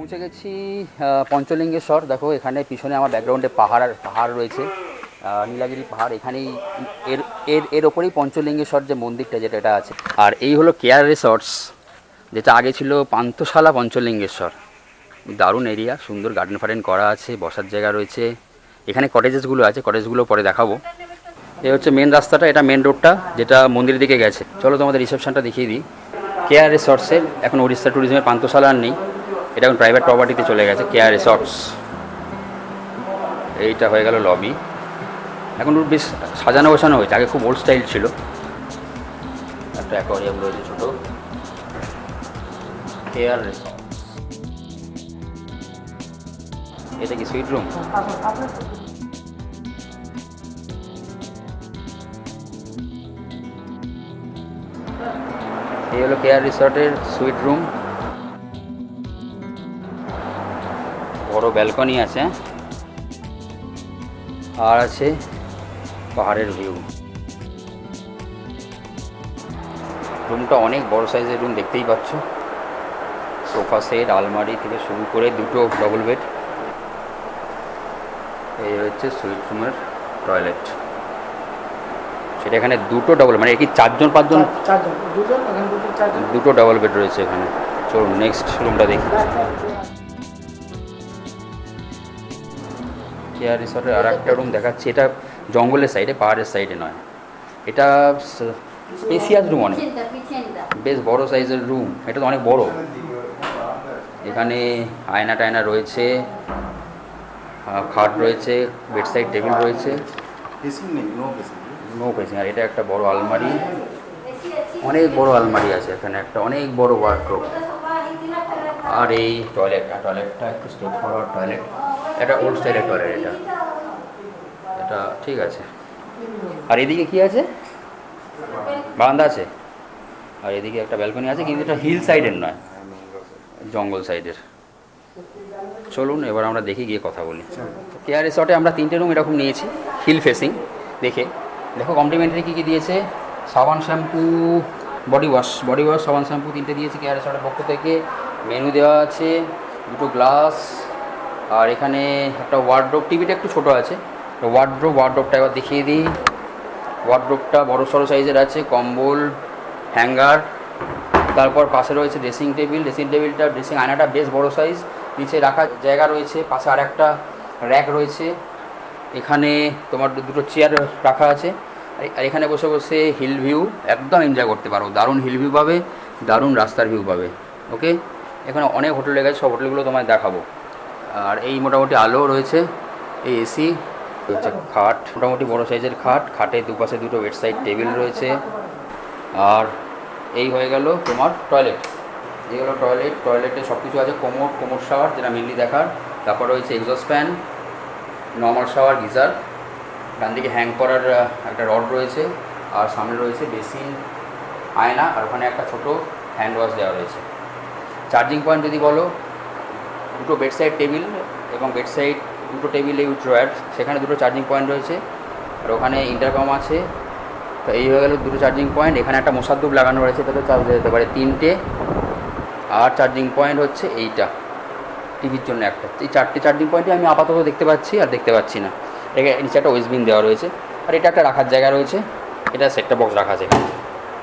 পৌঁছে গেছি পঞ্চলিঙ্গেশ্বর। দেখো এখানে পিছনে আমার ব্যাকগ্রাউন্ডে পাহাড় রয়েছে, নীলাগিরি পাহাড়। এখানেই এর ওপরেই পঞ্চলিঙ্গেশ্বর যে মন্দিরটা যেটা এটা আছে। আর এই হলো কেয়ার রিসর্টস, যেটা আগে ছিল পান্থশালা পঞ্চলিঙ্গেশ্বর। দারুণ এরিয়া, সুন্দর গার্ডেন ফার্ডেন করা আছে, বসার জায়গা রয়েছে। এখানে কটেজেসগুলো আছে, কটেজগুলো পরে দেখাবো। এই হচ্ছে মেন রাস্তাটা, এটা মেন রোডটা যেটা মন্দিরের দিকে গেছে। চলো তোমাদের রিসেপশনটা দেখিয়ে দিই। কেয়ার রিসর্টসের এখন উড়িষ্যা ট্যুরিজমের পান্থশালা আর নেই, এটা এখন প্রাইভেট প্রপার্টিতে চলে গেছে। কেয়ার রিসর্টস, এইটা হয়ে গেল লবি। এখন বেশ সাজানো গোছানো হয়েছে, আগে খুব ওল্ড স্টাইল ছিল। একটা অ্যাকোয়ারিয়াম রয়েছে ছোটো। কেয়ার রিসর্ট, এটা কি সুইট রুম? এই হলো কেয়ার রিসর্টের সুইট রুম। বড় ব্যালকনি আছে আর আছে পাহাড়ের ভিউ। রুমটা অনেক বড় সাইজের রুম, দেখতেই পাচ্ছ। সোফা সেট, আলমারি থেকে শুরু করে দুটো ডবল বেড। এই হচ্ছে সুইট রুমের টয়লেট, সেটা এখানে দুটো ডবল, মানে কি 4-5 জন? দুটো ডবল বেড রয়েছে এখানে। চলুন নেক্সট রুমটা দেখি। কেয়ার রিসর্টের আর একটা রুম দেখাচ্ছি। এটা জঙ্গলের সাইডে, পাহাড়ের সাইডে নয়। এটা স্পেসিয়াস রুম, অনেক বেশ বড় সাইজের রুম। এটা তো অনেক বড়। এখানে আয়না টায়না রয়েছে, খাট রয়েছে, বেডসাইড টেবিল রয়েছে। No pacing. আর এটা একটা বড় আলমারি, অনেক বড় আলমারি আছে এখানে, একটা অনেক বড় ওয়ার্ডরোব। আর এই টয়লেটটা একটু স্টেপ ফরওয়ার্ড টয়লেট, এটা ওল্ড স্টাইলের টয়লেট। এটা ঠিক আছে। আর এদিকে কি আছে? বারান্দা আছে। আর এদিকে একটা ব্যালকনি আছে, কিন্তু এটা হিল সাইডের নয়, জঙ্গল সাইডের। চলুন এবার আমরা দেখি, গিয়ে কথা বলি। কেয়ার রিসর্টে আমরা 3টে রুম এরকম নিয়েছি, হিল ফেসিং। দেখো কমপ্লিমেন্টারি কী কী দিয়েছে। সাবান, শ্যাম্পু, বডি ওয়াশ, সাবান, শ্যাম্পু 3টে দিয়েছি কেয়ার রিসর্টের পক্ষ থেকে। মেনু দেওয়া আছে, দুটো গ্লাস। আর এখানে একটা ওয়ার্ডরোব, টিভিটা একটু ছোটো আছে। ওয়ার্ডরোবটা এবার দেখিয়ে দিই। ওয়ার্ডরোবটা বড় সড়ো সাইজের আছে, কম্বল, হ্যাঙ্গার। তারপর পাশে রয়েছে ড্রেসিং আয়নাটা বেশ বড় সাইজ। নিচে রাখার জায়গা রয়েছে, পাশে আর একটা র্যাক রয়েছে। এখানে তোমার দুটো চেয়ার রাখা আছে। আর এখানে বসে বসে হিল ভিউ একদম এনজয় করতে পারো। দারুণ হিল ভিউ পাবে, দারুণ রাস্তার ভিউ পাবে। ওকে, এখানে অনেক হোটেল গেছে, সব হোটেলগুলো তোমায় দেখাবো। আর এই মোটামুটি আলো রয়েছে, এই এসি হচ্ছে। খাট মোটামুটি বড় সাইজের খাট, খাটে দুপাশে দুটো বেডসাইড টেবিল রয়েছে। আর এই হয়ে গেল তোমার টয়লেট। এই হলো টয়লেটে সব কিছু আছে। কোমর শাওয়ার, যেটা মেনলি দেখার। তারপর রয়েছে exhaust fan, normal shower, geyser. ডান দিকে হ্যাং করার একটা রড রয়েছে। আর সামনে রয়েছে বেসিন, আয়না। আর ওখানে একটা ছোটো হ্যান্ড ওয়াশ দেওয়া রয়েছে। চার্জিং পয়েন্ট যদি বলো, দুটো বেডসাইড টেবিল এবং বেডসাইড দুটো টেবিলে ড্রয়ার, সেখানে দুটো চার্জিং পয়েন্ট রয়েছে। আর ওখানে ইন্টারকম আছে। তো এই হয়ে গেল দুটো চার্জিং পয়েন্ট। এখানে একটা মশার ধূপ লাগানো রয়েছে, তাতে চার্জ যেতে পারে 3টে। আর চার্জিং পয়েন্ট হচ্ছে এইটা, টিভির জন্য একটা। এই 4টে চার্জিং পয়েন্টই আমি আপাতত দেখতে পাচ্ছি, আর দেখতে পাচ্ছি না। নিচে একটা ওয়েস্টবিন দেওয়া রয়েছে। আর এটা একটা রাখার জায়গা রয়েছে, এটা সেটটা বক্স রাখা আছে এখানে।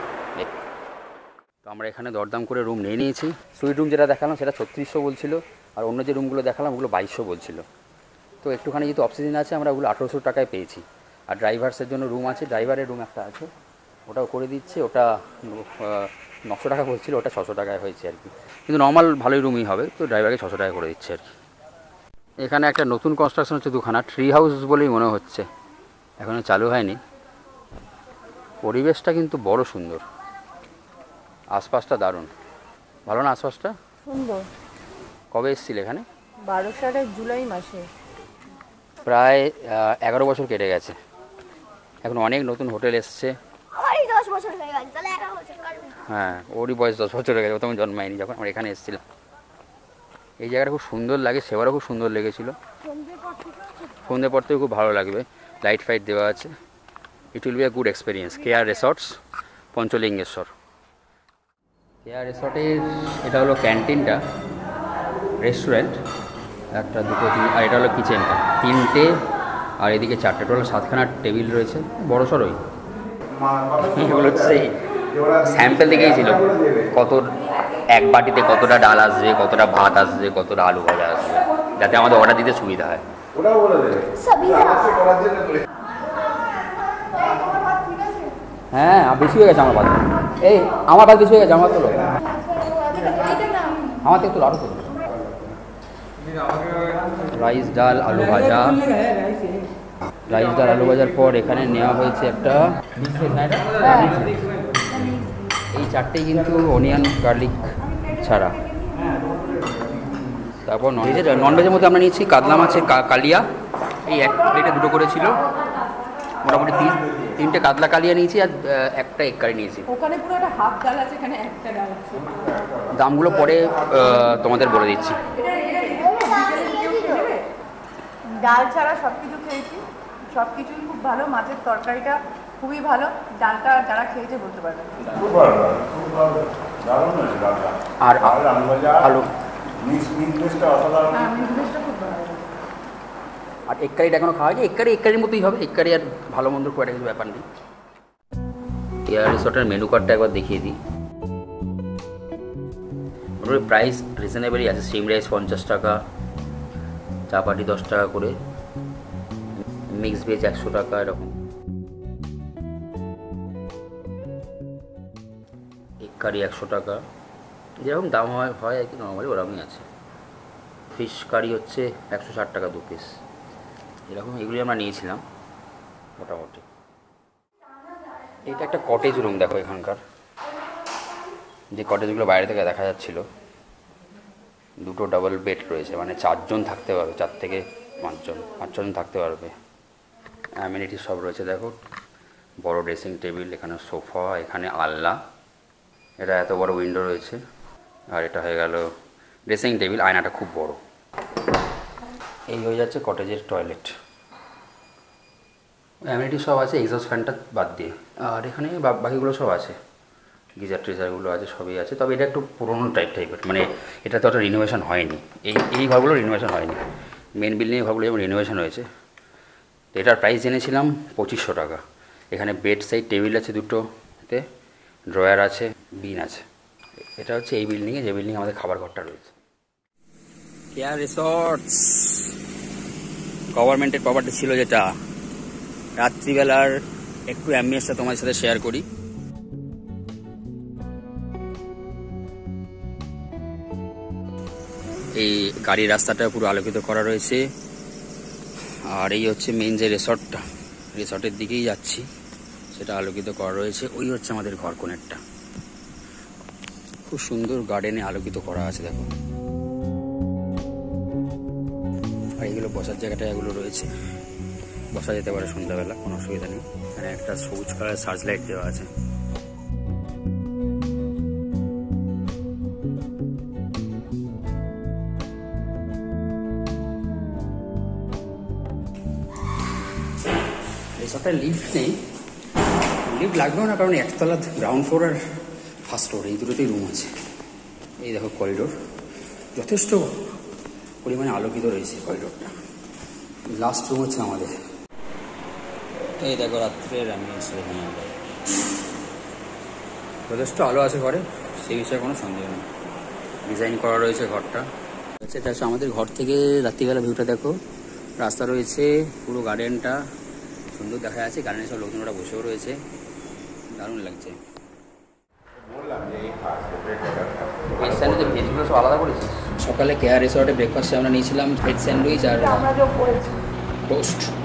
তো আমরা এখানে দরদাম করে রুম নিয়ে নিয়েছি। সুইট রুম যেটা দেখালাম সেটা 3600 বলছিল, আর অন্য যে রুমগুলো দেখালাম ওগুলো 2200 বলছিল। তো একটুখানি যেহেতু অফসিজন আছে, আমরা ওগুলো 1800 টাকায় পেয়েছি। আর ড্রাইভার্সের জন্য রুম আছে, ড্রাইভারের রুম একটা আছে, ওটাও করে দিচ্ছে। ওটা 900 টাকা বলছিল, ওটা 600 টাকায় হয়েছে আর কি। কিন্তু নর্মাল ভালোই রুমই হবে, তো ড্রাইভারকে 600 টাকা করে দিচ্ছে আর কি। এখানে একটা নতুন কনস্ট্রাকশন হচ্ছে, দুখানা ট্রি হাউস বলেই মনে হচ্ছে, এখনও চালু হয়নি। পরিবেশটা কিন্তু বড় সুন্দর, আশপাশটা দারুণ। ভালো না আশপাশটা? সুন্দর। কবে এসেছিল এখানে? 12 সালের জুলাই মাসে। প্রায় 11 বছর কেটে গেছে। এখন অনেক নতুন হোটেল এসছে। ওই 10 বছর হয়ে গেছে, তাহলে 11 বছর কাটবে। হ্যাঁ, ওরই বয়স 10 বছর হয়ে গেছে, ও তখন জন্মায়নি যখন আমরা এখানে এসেছিলাম। এই জায়গাটা খুব সুন্দর লাগে, সেবারও খুব সুন্দর লেগেছিল। সন্ধ্যে পর থেকে খুব ভালো লাগবে, লাইট ফাইট দেওয়া আছে। It will be a good experience. Care resorts, Panchalingeswar. Care রিসর্টের এটা হলো ক্যান্টিনটা। রেস্টুরেন্ট, একটা দুটো তিন, আর এটা হলো কিচেনটা, তিনটে আর এদিকে চারটে, টোটাল 7খানা টেবিল রয়েছে, বড় সড়ই। এগুলো হচ্ছে স্যাম্পেল দেখেই ছিল কত এক বাটিতে কতটা ডাল আসবে, কতটা ভাত আসবে, কতটা আলু ভাজা আসবে, যাতে আমাদের অর্ডার দিতে সুবিধা হয়। হ্যাঁ বেশি হয়ে গেছে আমার ভাত, এই আমার ভাত বেশি হয়ে গেছে, আমার তোলো, আমার থেকে তোলো, আরও তোলো। রাইস ডাল আলু ভাজা, রাইস ডাল আলু ভাজার পর এখানে নেওয়া হয়েছে একটা, এই চারটেই কিন্তু অনিয়ন গার্লিক ছাড়া। তারপর ননভেজের মধ্যে আমরা নিয়েছি কাতলা মাছের কালিয়া, এই এক প্লেটে দুটো করে ছিল, মোটামুটি তিনটে কাতলা কালিয়া নিয়েছি আর একটা এগ কারি নিয়েছি। ওখানে পুরো একটা হাফ ডাল আছে, এখানে একটা ডাল আছে। দামগুলো পরে তোমাদের বলে দিচ্ছি। ডাল ছাড়া সব কিছু খেয়েছি, সব কিছুই খুব ভালো। মাছের তরকারিটা খুবই ভালো, ডালটা যারা খেয়েছে বলতে পারবে। আর আলু আর এগ কারিটা এখনো খাওয়া হয়নি, এগ কারির মতোই হবে, এগ কারি আর ভালো মন্দ খুব একটা কিছু ব্যাপার নেই। এয়ার রিসোর্টের মেনু কার্ডটা একবার দেখিয়ে দিই। মোটামুটি প্রাইস রিজনেবলই আছে, স্টিম রাইস 50 টাকা, চাপাটি 10 টাকা করে, মিক্স ভেজ 100 টাকা, এরকম। এগ কারি 100 টাকা, যেরকম দাম হয় আর কি, নর্মালি ওরকমই আছে। ফিশ কারি হচ্ছে 160 টাকা 2 পিস, এরকম এগুলি আমরা নিয়েছিলাম মোটামুটি। এটা একটা কটেজ রুম, দেখো এখানকার যে কটেজগুলো বাইরে থেকে দেখা যাচ্ছিল, দুটো ডাবল বেড রয়েছে, মানে 4 জন থাকতে পারবে, 4 থেকে 5 জন থাকতে পারবে। অ্যামিনিটিস সব রয়েছে, দেখো বড় ড্রেসিং টেবিল, এখানে সোফা, এখানে আলনা, এটা এত বড় উইন্ডো রয়েছে, আর এটা হয়ে গেল ড্রেসিং টেবিল, আয়নাটা খুব বড়। এই হয়ে যাচ্ছে কটেজের টয়লেট। অ্যামিনিটিস সব আছে এক্সস্ট ফ্যানটা বাদ দিয়ে, আর এখানে বাকিগুলো সব আছে, গিজার ট্রিজারগুলো আছে, সবই আছে। তবে এটা একটু পুরোনো টাইপের, মানে এটা তো একটা রিনোভেশন হয়নি, এই ঘরগুলো রিনোভেশন হয়নি, মেন বিল্ডিংয়ের ঘরগুলো যেমন রিনোভেশন হয়েছে। তো এটার প্রাইস জেনেছিলাম 2500 টাকা। এখানে বেড সাইড টেবিল আছে দুটোতে, ড্রয়ার আছে, বিন আছে। এটা হচ্ছে এই বিল্ডিংয়ে, যে বিল্ডিংয়ে আমাদের খাবার ঘরটা রয়েছে। কেয়ার রিসর্টস গভর্নমেন্টের প্রপার্টি ছিল, যেটা রাত্রিবেলার একটু অ্যাম্বিয়েন্সটা তোমাদের সাথে শেয়ার করি। এই গাড়ির রাস্তাটা পুরো আলোকিত করা রয়েছে, আর এই হচ্ছে মেইন যে রিসর্টটা, রিসর্টের দিকেই যাচ্ছি, সেটা আলোকিত করা রয়েছে। ওই হচ্ছে আমাদের ঘর কোণেরটা, খুব সুন্দর গার্ডেনে আলোকিত করা আছে, দেখো। আর এগুলো বসার জায়গাটা এগুলো রয়েছে, বসা যেতে পারে সন্ধ্যাবেলা, কোনো অসুবিধা নেই। এখানে একটা সবুজ কালার সার্চ লাইট দেওয়া আছে। রিসর্টে লিফট নেই, লিফট লাগবেও না, কারণ একতলা গ্রাউন্ড ফ্লোর আর ফার্স্ট ফ্লোর এই দুটোতেই রুম আছে। এই দেখো করিডোর, যথেষ্ট পরিমাণে আলোকিত রয়েছে করিডোরটা। লাস্ট রুম হচ্ছে আমাদের। এই দেখো রাত্রের অ্যাম্বিয়েন্স, যথেষ্ট আলো আছে ঘরে, সেই বিষয়ে কোনো সন্দেহ নেই। ডিজাইন করা রয়েছে ঘরটা। এটা হচ্ছে আমাদের ঘর থেকে রাত্রিবেলা ভিউটা, দেখো রাস্তা রয়েছে, পুরো গার্ডেনটা সুন্দর দেখা যাচ্ছে, গার্ডেনে সব লোকজনরা বসেও রয়েছে, দারুণ লাগছে। ভেজগুলো সব আলাদা করেছিস। সকালে কেয়ার রিসর্টে ব্রেকফাস্টে আমরা নিয়েছিলাম ভেজ স্যান্ডউইচ আর টোস্ট।